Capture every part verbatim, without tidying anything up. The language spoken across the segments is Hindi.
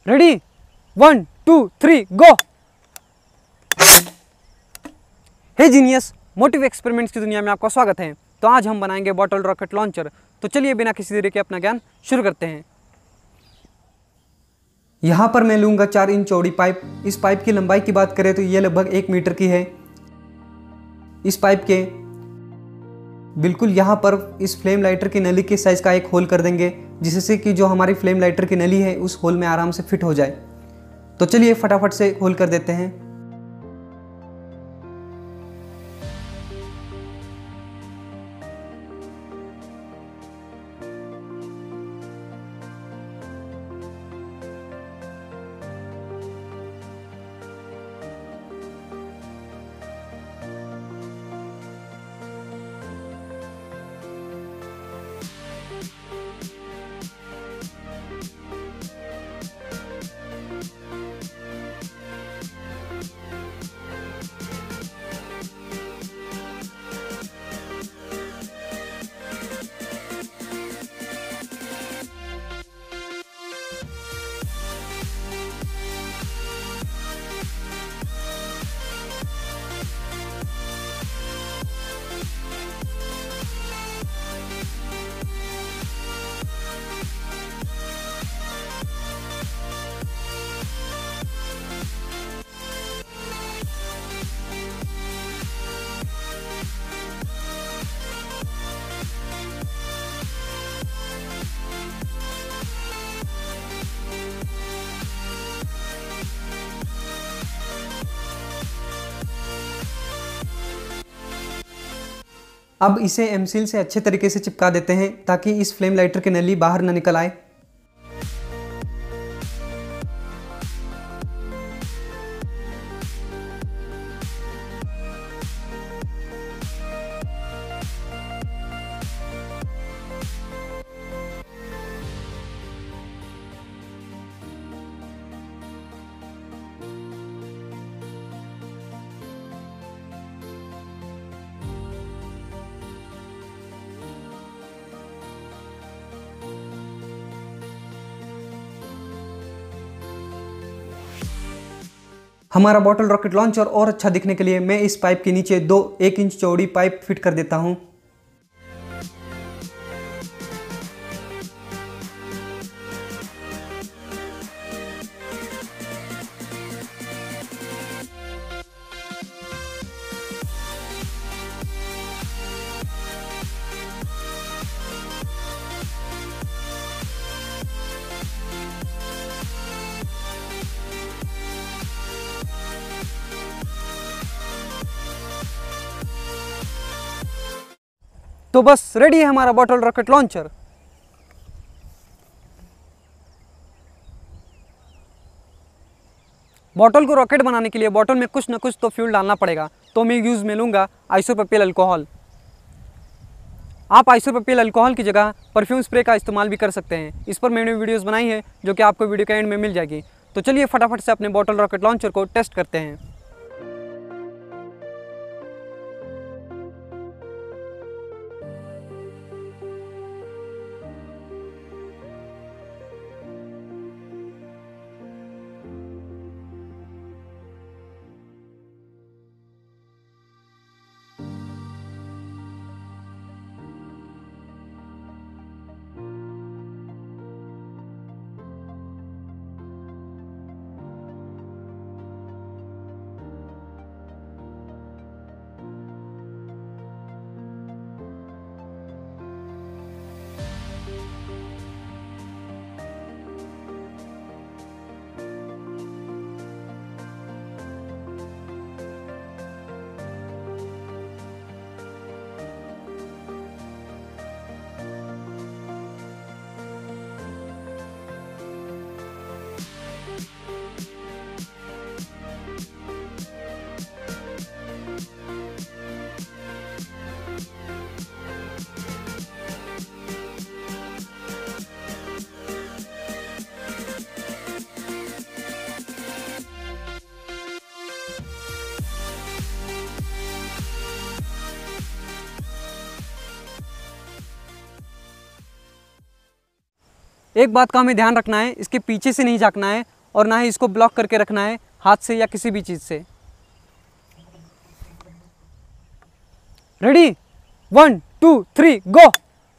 Ready, one two three go. Hey genius, motive experiments की दुनिया में आपका स्वागत है। तो आज हम बनाएंगे बॉटल रॉकेट लॉन्चर। तो चलिए बिना किसी देरी के अपना ज्ञान शुरू करते हैं। यहाँ पर मैं लूँगा चार इंच चौड़ी पाइप। इस पाइप की लंबाई की बात करें तो ये लगभग एक मीटर की है। इस पाइप के बिल्कुल यहाँ पर इस फ्लेम लाइटर की नली के साइज़ का एक होल कर देंगे, जिससे कि जो हमारी फ्लेम लाइटर की नली है उस होल में आराम से फिट हो जाए। तो चलिए फटाफट से होल कर देते हैं। अब इसे एमसील से अच्छे तरीके से चिपका देते हैं ताकि इस फ्लेम लाइटर की नली बाहर न निकल आए। हमारा बॉटल रॉकेट लॉन्चर और अच्छा दिखने के लिए मैं इस पाइप के नीचे दो एक इंच चौड़ी पाइप फिट कर देता हूं। तो बस रेडी है हमारा बॉटल रॉकेट लॉन्चर। बॉटल को रॉकेट बनाने के लिए बॉटल में कुछ ना कुछ तो फ्यूल डालना पड़ेगा, तो मैं यूज़ में लूँगा आइसोप्रोपेल अल्कोहल। आप आइसोप्रोपेल अल्कोहल की जगह परफ्यूम स्प्रे का इस्तेमाल भी कर सकते हैं। इस पर मैंने वीडियोस बनाई है जो कि आपको वीडियो के एंड में मिल जाएगी। तो चलिए फटाफट से अपने बॉटल रॉकेट लॉन्चर को टेस्ट करते हैं। एक बात का हमें ध्यान रखना है, इसके पीछे से नहीं झाँकना है और ना ही इसको ब्लॉक करके रखना है हाथ से या किसी भी चीज़ से। Ready, one two three go.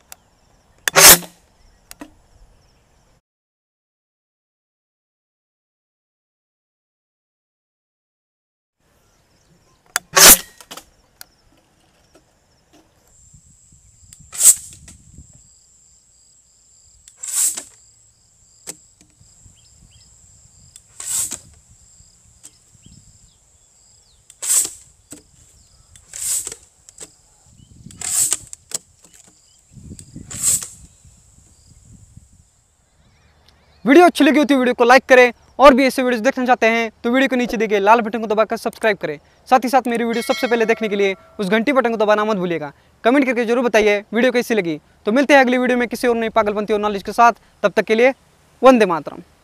Video अच्छी लगी होती है वीडियो को लाइक करें, और भी ऐसे वीडियोस देखना चाहते हैं तो वीडियो को नीचे दिए गए लाल बटन को दबाकर सब्सक्राइब करें। साथ ही साथ मेरी वीडियो सबसे पहले देखने के लिए उस घंटी बटन को दबाना मत भूलिएगा। कमेंट करके जरूर बताइए वीडियो कैसी लगी। तो मिलते हैं अगली वीडियो में किसी और नई पागलपंती और नॉलेज के साथ। तब तक के लिए वंदे मातरम।